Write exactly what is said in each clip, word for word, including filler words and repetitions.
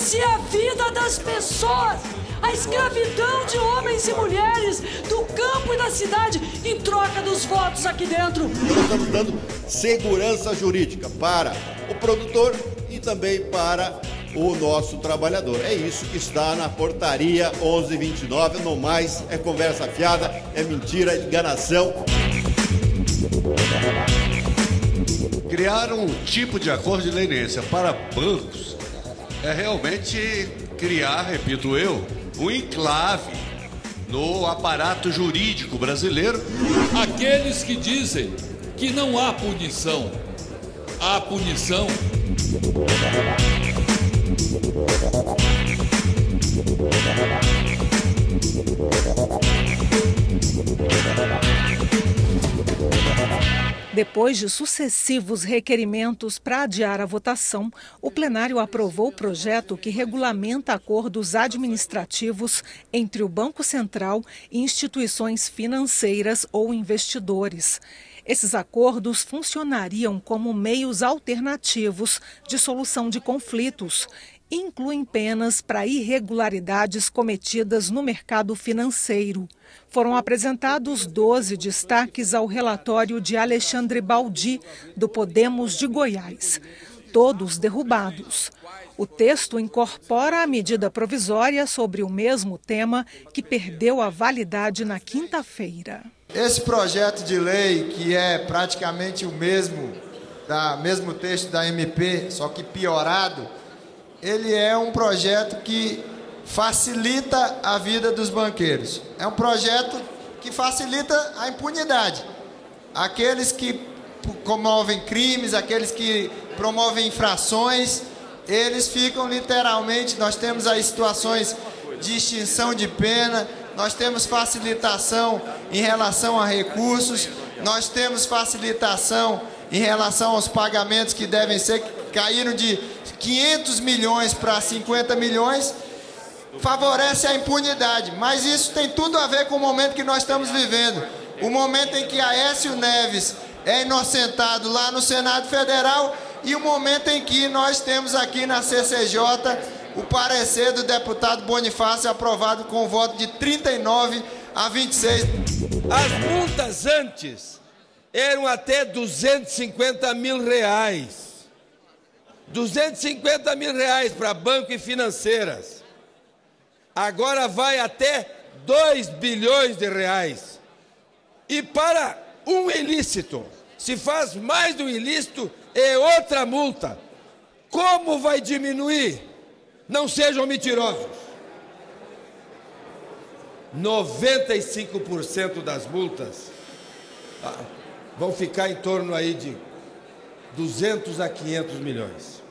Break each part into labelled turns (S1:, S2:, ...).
S1: Essa é a vida das pessoas. A escravidão de homens e mulheres do campo e da cidade em troca dos votos aqui dentro.
S2: Nós estamos dando segurança jurídica para o produtor e também para o nosso trabalhador. É isso que está na portaria onze vinte e nove. No mais, é conversa fiada, é mentira, é enganação.
S3: Criar um tipo de acordo de leniência para bancos é realmente criar, repito eu, um enclave no aparato jurídico brasileiro.
S4: Aqueles que dizem que não há punição, há punição.
S5: Depois de sucessivos requerimentos para adiar a votação, o plenário aprovou o projeto que regulamenta acordos administrativos entre o Banco Central e instituições financeiras ou investidores. Esses acordos funcionariam como meios alternativos de solução de conflitos e incluem penas para irregularidades cometidas no mercado financeiro. Foram apresentados doze destaques ao relatório de Alexandre Baldi, do Podemos de Goiás, todos derrubados. O texto incorpora a medida provisória sobre o mesmo tema que perdeu a validade na quinta-feira.
S6: Esse projeto de lei, que é praticamente o mesmo, da, mesmo texto da M P, só que piorado, ele é um projeto que facilita a vida dos banqueiros. É um projeto que facilita a impunidade. Aqueles que comovem crimes, aqueles que promovem infrações, eles ficam literalmente, nós temos aí situações de extinção de pena, nós temos facilitação em relação a recursos, nós temos facilitação em relação aos pagamentos que devem ser, que caíram de quinhentos milhões para cinquenta milhões, favorece a impunidade. Mas isso tem tudo a ver com o momento que nós estamos vivendo. O momento em que Aécio Neves é inocentado lá no Senado Federal e o momento em que nós temos aqui na C C J o parecer do deputado Bonifácio aprovado com o voto de trinta e nove a vinte e seis.
S7: As multas antes eram até duzentos e cinquenta mil reais. duzentos e cinquenta mil reais para banco e financeiras. Agora vai até dois bilhões de reais. E para um ilícito, se faz mais do ilícito, é outra multa. Como vai diminuir? Não sejam mentirosos. noventa e cinco por cento das multas ah, vão ficar em torno aí de duzentos a quinhentos milhões.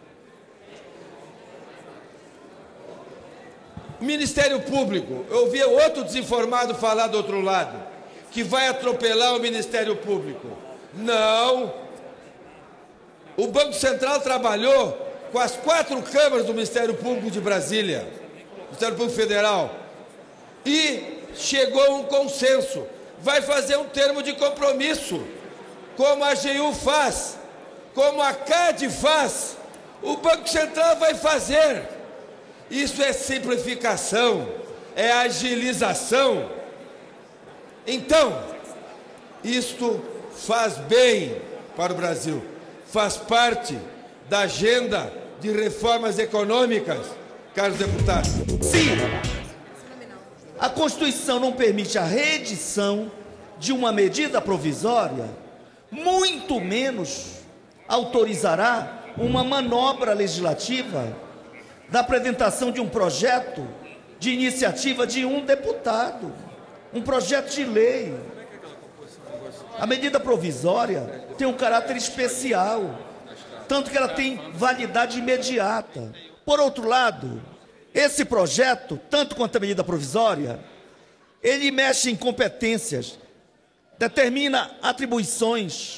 S7: O Ministério Público, eu ouvi outro desinformado falar do outro lado, que vai atropelar o Ministério Público. Não. O Banco Central trabalhou com as quatro câmaras do Ministério Público de Brasília, Ministério Público Federal, e chegou a um consenso. Vai fazer um termo de compromisso, como a A G U faz, como a C A D faz, o Banco Central vai fazer. Isso é simplificação, é agilização. Então, isto faz bem para o Brasil, faz parte da agenda de reformas econômicas, caros deputados.
S8: Sim, a Constituição não permite a reedição de uma medida provisória, muito menos autorizará uma manobra legislativa da apresentação de um projeto de iniciativa de um deputado, um projeto de lei. A medida provisória tem um caráter especial, tanto que ela tem validade imediata. Por outro lado, esse projeto, tanto quanto a medida provisória, ele mexe em competências, determina atribuições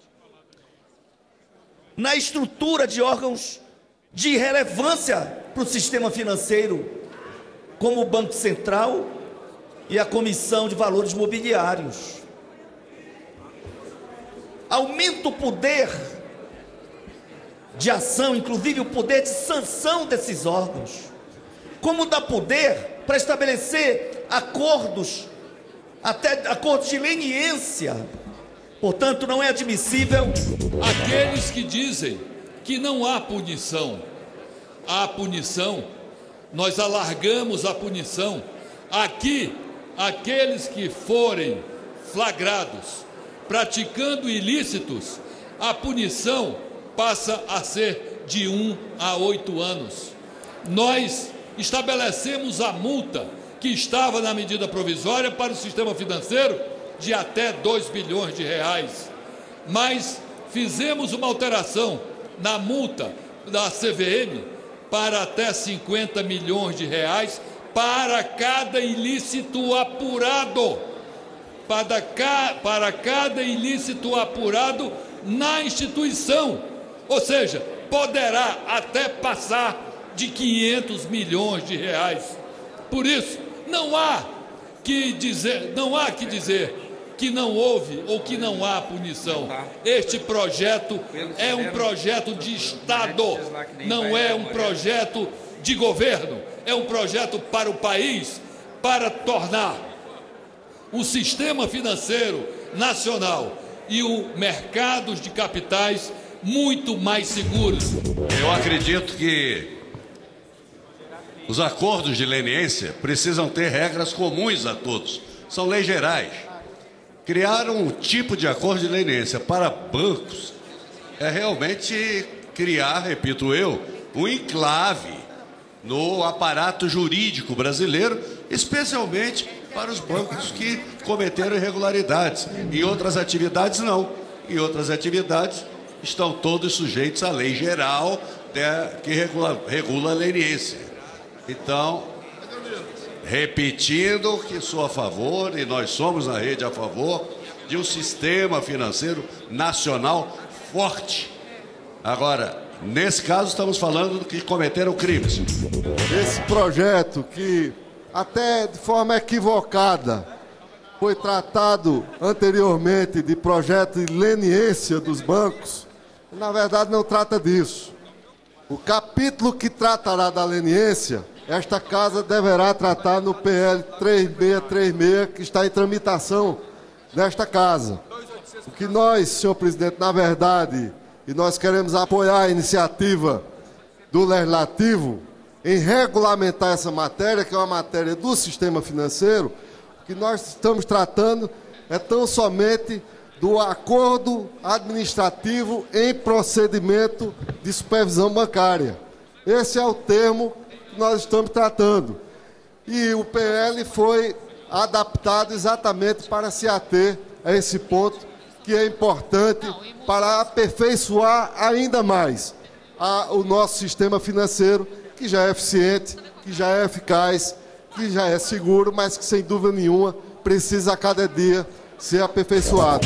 S8: na estrutura de órgãos de relevância para o sistema financeiro, como o Banco Central e a Comissão de Valores Mobiliários. Aumenta o poder de ação, inclusive o poder de sanção desses órgãos, como dá poder para estabelecer acordos, até acordos de leniência. Portanto, não é admissível.
S4: Aqueles que dizem que não há punição, há punição, nós alargamos a punição. Aqui, aqueles que forem flagrados praticando ilícitos, a punição passa a ser de um a oito anos. Nós estabelecemos a multa que estava na medida provisória para o sistema financeiro de até dois bilhões de reais. Mas fizemos uma alteração na multa da C V M para até cinquenta milhões de reais para cada ilícito apurado. Para, ca, para cada ilícito apurado na instituição. Ou seja, poderá até passar de quinhentos milhões de reais. Por isso, não há que dizer, não há que dizer que não houve ou que não há punição. Este projeto é um projeto de Estado, não é um projeto de governo, é um projeto para o país, para tornar o sistema financeiro nacional e o mercados de capitais muito mais seguros.
S3: Eu acredito que os acordos de leniência precisam ter regras comuns a todos. São leis gerais. Criar um tipo de acordo de leniência para bancos é realmente criar, repito eu, um enclave no aparato jurídico brasileiro, especialmente para os bancos que cometeram irregularidades. Em outras atividades, não. Em outras atividades, estão todos sujeitos à lei geral que regula, regula a leniência. Então, repetindo que sou a favor, e nós somos na rede a favor, de um sistema financeiro nacional forte. Agora, nesse caso, estamos falando que cometeram crimes.
S9: Esse projeto que, até de forma equivocada, foi tratado anteriormente de projeto de leniência dos bancos, na verdade não trata disso. O capítulo que tratará da leniência, esta casa deverá tratar no P L três seis três seis, que está em tramitação nesta casa. O que nós, senhor presidente, na verdade, e nós queremos apoiar a iniciativa do Legislativo em regulamentar essa matéria, que é uma matéria do sistema financeiro. O que nós estamos tratando é tão somente do acordo administrativo em procedimento de supervisão bancária. Esse é o termo que nós estamos tratando. E o P L foi adaptado exatamente para se ater a esse ponto, que é importante para aperfeiçoar ainda mais a, o nosso sistema financeiro, que já é eficiente, que já é eficaz, que já é seguro, mas que, sem dúvida nenhuma, precisa a cada dia ser aperfeiçoado.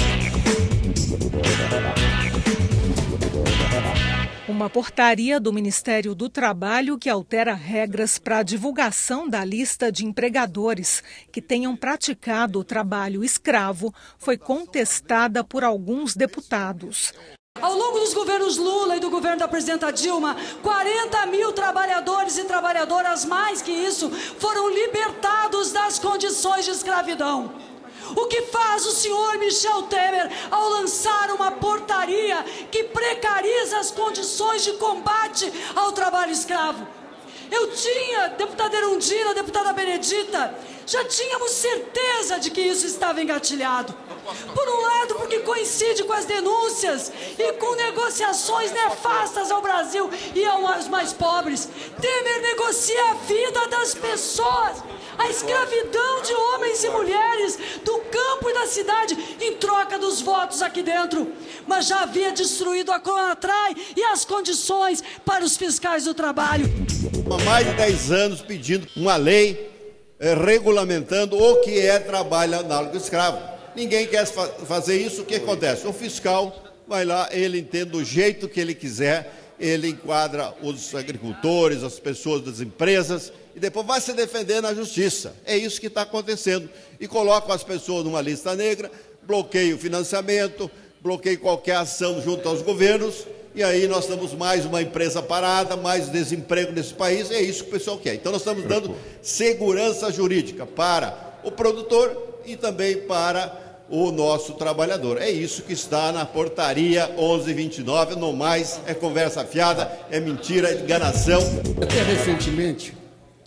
S5: Uma portaria do Ministério do Trabalho que altera regras para a divulgação da lista de empregadores que tenham praticado o trabalho escravo foi contestada por alguns deputados.
S1: Ao longo dos governos Lula e do governo da presidenta Dilma, quarenta mil trabalhadores e trabalhadoras, mais que isso, foram libertados das condições de escravidão. O que faz o senhor Michel Temer ao lançar uma portaria que precariza as condições de combate ao trabalho escravo? Eu tinha, deputada Erundina, deputada Benedita, já tínhamos certeza de que isso estava engatilhado. Por um lado, porque coincide com as denúncias e com negociações nefastas ao Brasil e aos mais pobres. Temer negocia a vida das pessoas, a escravidão de homens e mulheres do campo e da cidade em troca dos votos aqui dentro. Mas já havia destruído a Conatrai e as condições para os fiscais do trabalho.
S2: Há mais de dez anos pedindo uma lei eh, regulamentando o que é trabalho análogo escravo. Ninguém quer fa fazer isso. O que acontece? O fiscal vai lá, ele entende do jeito que ele quiser, ele enquadra os agricultores, as pessoas das empresas, e depois vai se defender na justiça. É isso que está acontecendo. E coloca as pessoas numa lista negra, bloqueia o financiamento, bloqueia qualquer ação junto aos governos, e aí nós temos mais uma empresa parada, mais desemprego nesse país, é isso que o pessoal quer. Então nós estamos dando segurança jurídica para o produtor e também para o nosso trabalhador. É isso que está na portaria onze vinte e nove, no mais é conversa fiada, é mentira, é enganação.
S10: Até recentemente,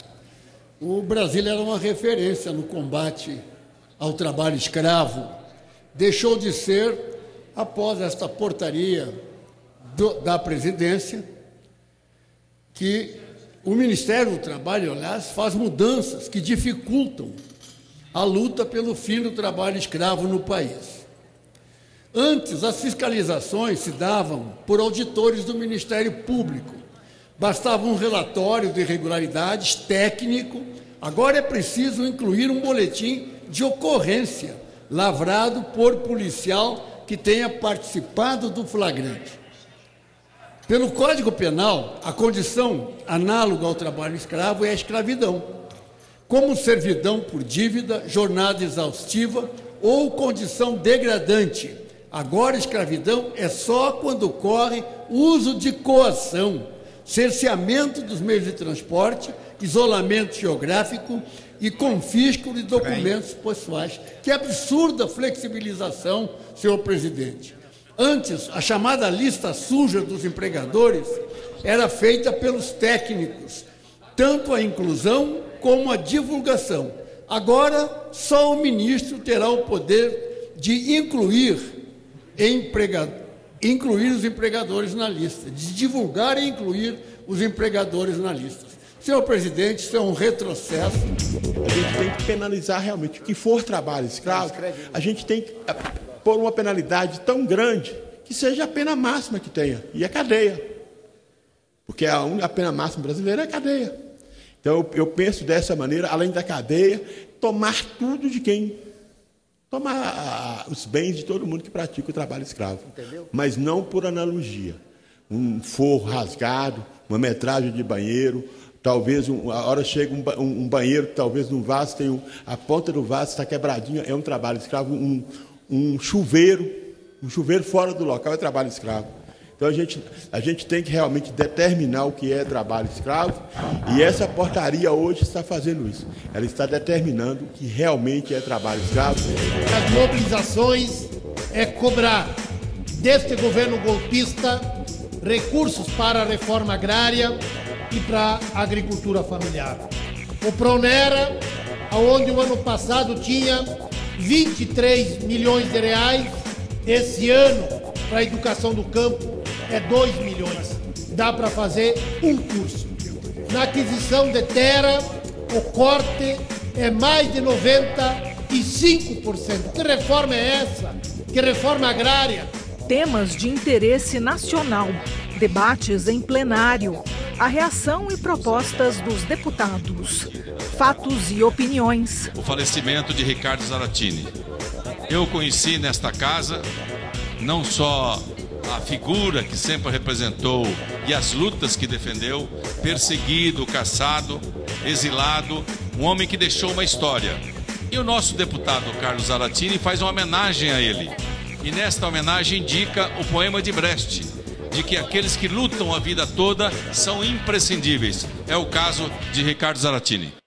S10: o Brasil era uma referência no combate ao trabalho escravo. Deixou de ser após esta portaria do, da presidência, que o Ministério do Trabalho, aliás, faz mudanças que dificultam a luta pelo fim do trabalho escravo no país. Antes, as fiscalizações se davam por auditores do Ministério Público. Bastava um relatório de irregularidades técnico. Agora é preciso incluir um boletim de ocorrência, lavrado por policial que tenha participado do flagrante. Pelo Código Penal, a condição análoga ao trabalho escravo é a escravidão, como servidão por dívida, jornada exaustiva ou condição degradante. Agora, escravidão é só quando ocorre uso de coação, cerceamento dos meios de transporte, isolamento geográfico e confisco de documentos pessoais. Que absurda flexibilização, senhor presidente. Antes, a chamada lista suja dos empregadores era feita pelos técnicos, tanto a inclusão como a divulgação. Agora, só o ministro terá o poder de incluir, emprega... incluir os empregadores na lista, de divulgar e incluir os empregadores na lista. Senhor presidente, isso é um retrocesso.
S11: A gente tem que penalizar realmente o que for trabalho escravo. A gente tem que pôr uma penalidade tão grande que seja a pena máxima que tenha, e é cadeia. Porque a, a pena máxima brasileira é cadeia. Então, eu, eu penso dessa maneira, além da cadeia, tomar tudo de quem... Tomar a, os bens de todo mundo que pratica o trabalho escravo. Entendeu? Mas não por analogia. Um forro rasgado, uma metragem de banheiro, talvez um, a hora chega um, um, um banheiro que talvez no vaso tem um, a ponta do vaso está quebradinha, é um trabalho escravo. Um, um chuveiro, um chuveiro fora do local é trabalho escravo. Então, a gente, a gente tem que realmente determinar o que é trabalho escravo, e essa portaria hoje está fazendo isso. Ela está determinando o que realmente é trabalho escravo.
S12: As mobilizações é cobrar deste governo golpista recursos para a reforma agrária e para a agricultura familiar. O Pronera, onde o ano passado tinha vinte e três milhões de reais, esse ano, para a educação do campo, é dois milhões. Dá para fazer um curso. Na aquisição de terra, o corte é mais de noventa e cinco por cento. Que reforma é essa? Que reforma agrária?
S5: Temas de interesse nacional, debates em plenário, a reação e propostas dos deputados, fatos e opiniões.
S13: O falecimento de Ricardo Zaratini. Eu conheci nesta casa não só a figura que sempre representou e as lutas que defendeu, perseguido, caçado, exilado, um homem que deixou uma história. E o nosso deputado Carlos Zaratini faz uma homenagem a ele. E nesta homenagem indica o poema de Brecht, de que aqueles que lutam a vida toda são imprescindíveis. É o caso de Ricardo Zaratini.